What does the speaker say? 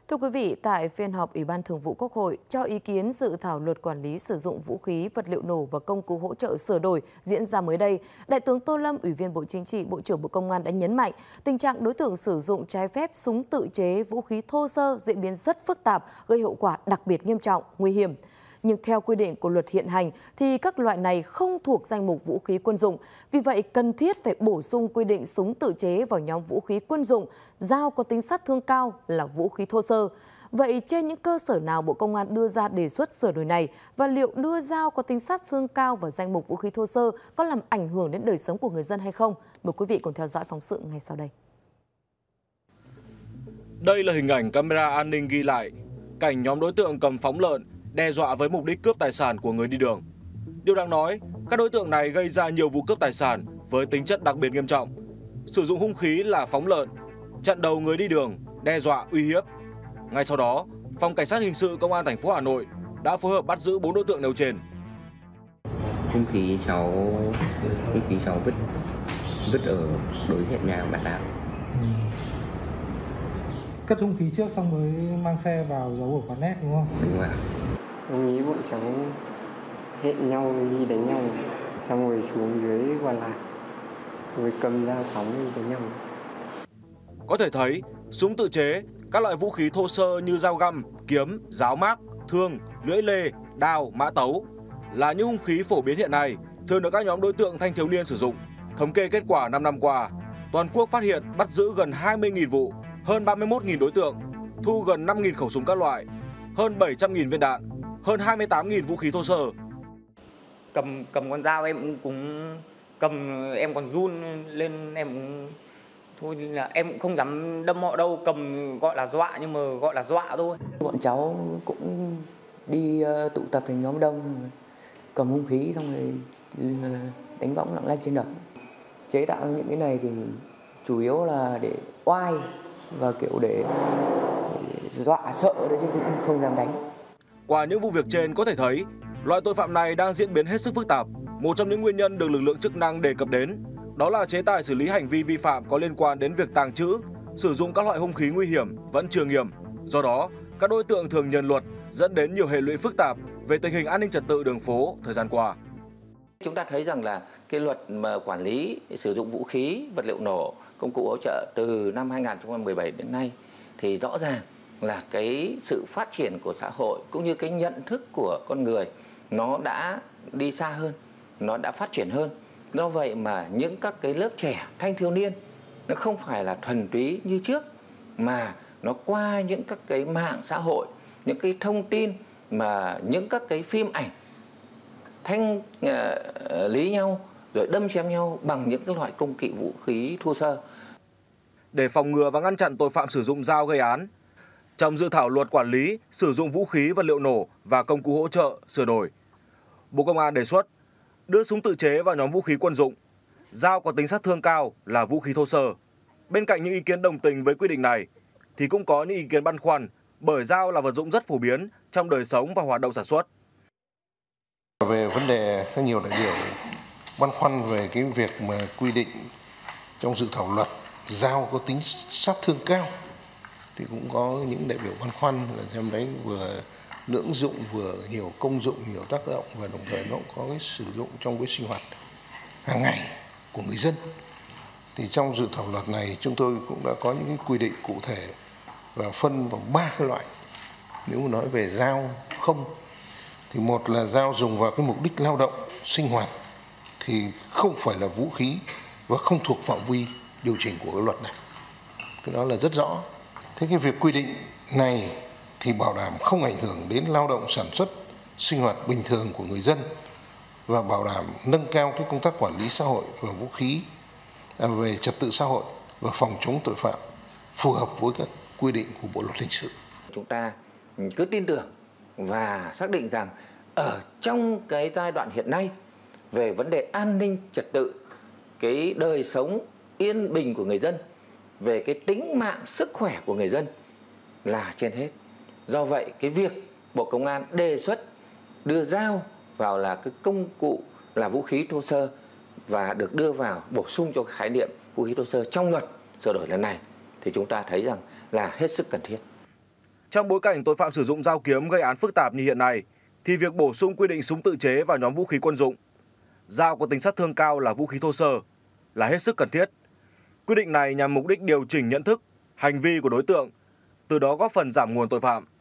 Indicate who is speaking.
Speaker 1: Thưa quý vị, tại phiên họp Ủy ban Thường vụ Quốc hội cho ý kiến dự thảo luật quản lý sử dụng vũ khí, vật liệu nổ và công cụ hỗ trợ sửa đổi diễn ra mới đây, Đại tướng Tô Lâm, Ủy viên Bộ Chính trị, Bộ trưởng Bộ Công an đã nhấn mạnh tình trạng đối tượng sử dụng trái phép súng tự chế, vũ khí thô sơ diễn biến rất phức tạp, gây hậu quả đặc biệt nghiêm trọng, nguy hiểm. Nhưng theo quy định của luật hiện hành thì các loại này không thuộc danh mục vũ khí quân dụng. Vì vậy, cần thiết phải bổ sung quy định súng tự chế vào nhóm vũ khí quân dụng, dao có tính sát thương cao là vũ khí thô sơ. Vậy trên những cơ sở nào Bộ Công an đưa ra đề xuất sửa đổi này và liệu đưa dao có tính sát thương cao vào danh mục vũ khí thô sơ có làm ảnh hưởng đến đời sống của người dân hay không? Mời quý vị cùng theo dõi phóng sự ngay sau đây.
Speaker 2: Đây là hình ảnh camera an ninh ghi lại cảnh nhóm đối tượng cầm phóng lợn đe dọa với mục đích cướp tài sản của người đi đường. Điều đáng nói, các đối tượng này gây ra nhiều vụ cướp tài sản với tính chất đặc biệt nghiêm trọng. Sử dụng hung khí là phóng lợn, chặn đầu người đi đường, đe dọa, uy hiếp. Ngay sau đó, Phòng Cảnh sát Hình sự Công an thành phố Hà Nội đã phối hợp bắt giữ 4 đối tượng nêu trên.
Speaker 3: Hung khí cháu vứt ở đối diện nhà bạn đạo.
Speaker 4: Cất hung khí trước xong mới mang xe vào giấu ở quán net đúng không?
Speaker 3: Đúng ạ.
Speaker 5: Ông nghĩ bọn cháu hẹn nhau đi đánh nhau, xong rồi xuống dưới Hòa Lạc, rồi cầm dao phóng đi đánh nhau.
Speaker 2: Có thể thấy, súng tự chế, các loại vũ khí thô sơ như dao găm, kiếm, giáo mác, thương, lưỡi lê, đao, mã tấu là những hung khí phổ biến hiện nay, thường được các nhóm đối tượng thanh thiếu niên sử dụng. Thống kê kết quả 5 năm qua, toàn quốc phát hiện bắt giữ gần 20.000 vụ, hơn 31.000 đối tượng, thu gần 5.000 khẩu súng các loại, hơn 700.000 viên đạn, hơn 28.000 vũ khí thô sơ.
Speaker 6: Cầm con dao em cũng cầm, em còn run lên, em cũng thôi là em cũng không dám đâm họ đâu, cầm gọi là dọa nhưng mà gọi là dọa thôi.
Speaker 7: Bọn cháu cũng đi tụ tập thành nhóm đông, cầm hung khí xong rồi đánh võng lạng lanh trên đất. Chế tạo những cái này thì chủ yếu là để oai và kiểu để dọa sợ đấy chứ cũng không dám đánh.
Speaker 2: Qua những vụ việc trên có thể thấy, loại tội phạm này đang diễn biến hết sức phức tạp. Một trong những nguyên nhân được lực lượng chức năng đề cập đến đó là chế tài xử lý hành vi vi phạm có liên quan đến việc tàng trữ, sử dụng các loại hung khí nguy hiểm vẫn chưa nghiêm. Do đó, các đối tượng thường nhờn luật dẫn đến nhiều hệ lụy phức tạp về tình hình an ninh trật tự đường phố thời gian qua.
Speaker 3: Chúng ta thấy rằng là cái luật mà quản lý sử dụng vũ khí, vật liệu nổ, công cụ hỗ trợ từ năm 2017 đến nay thì rõ ràng là cái sự phát triển của xã hội cũng như cái nhận thức của con người nó đã đi xa hơn, nó đã phát triển hơn. Do vậy mà những các cái lớp trẻ thanh thiếu niên nó không phải là thuần túy như trước, mà nó qua những các cái mạng xã hội, những cái thông tin mà những các cái phim ảnh thanh lý nhau rồi đâm chém nhau bằng những cái loại công cụ vũ khí thô sơ.
Speaker 2: Để phòng ngừa và ngăn chặn tội phạm sử dụng dao gây án, trong dự thảo luật quản lý sử dụng vũ khí, vật liệu nổ và công cụ hỗ trợ sửa đổi, Bộ Công an đề xuất đưa súng tự chế vào nhóm vũ khí quân dụng, dao có tính sát thương cao là vũ khí thô sơ. Bên cạnh những ý kiến đồng tình với quy định này, thì cũng có những ý kiến băn khoăn bởi dao là vật dụng rất phổ biến trong đời sống và hoạt động sản xuất.
Speaker 8: Về vấn đề có nhiều đại biểu băn khoăn về cái việc mà quy định trong dự thảo luật dao có tính sát thương cao, thì cũng có những đại biểu băn khoăn là xem đấy vừa lưỡng dụng vừa nhiều công dụng, nhiều tác động và đồng thời nó cũng có cái sử dụng trong cái sinh hoạt hàng ngày của người dân. Thì trong dự thảo luật này chúng tôi cũng đã có những cái quy định cụ thể và phân vào 3 cái loại. Nếu mà nói về dao không thì một là dao dùng vào cái mục đích lao động, sinh hoạt thì không phải là vũ khí và không thuộc phạm vi điều chỉnh của cái luật này. Cái đó là rất rõ. Thế cái việc quy định này thì bảo đảm không ảnh hưởng đến lao động sản xuất, sinh hoạt bình thường của người dân và bảo đảm nâng cao cái công tác quản lý xã hội và vũ khí về trật tự xã hội và phòng chống tội phạm phù hợp với các quy định của Bộ luật hình sự.
Speaker 3: Chúng ta cứ tin tưởng và xác định rằng ở trong cái giai đoạn hiện nay về vấn đề an ninh trật tự, cái đời sống yên bình của người dân, về cái tính mạng sức khỏe của người dân là trên hết. Do vậy cái việc Bộ Công an đề xuất đưa dao vào là cái công cụ là vũ khí thô sơ và được đưa vào bổ sung cho khái niệm vũ khí thô sơ trong luật sửa đổi lần này thì chúng ta thấy rằng là hết sức cần thiết.
Speaker 2: Trong bối cảnh tội phạm sử dụng dao kiếm gây án phức tạp như hiện nay, thì việc bổ sung quy định súng tự chế vào nhóm vũ khí quân dụng, dao có tính sát thương cao là vũ khí thô sơ là hết sức cần thiết. Quy định này nhằm mục đích điều chỉnh nhận thức, hành vi của đối tượng, từ đó góp phần giảm nguồn tội phạm.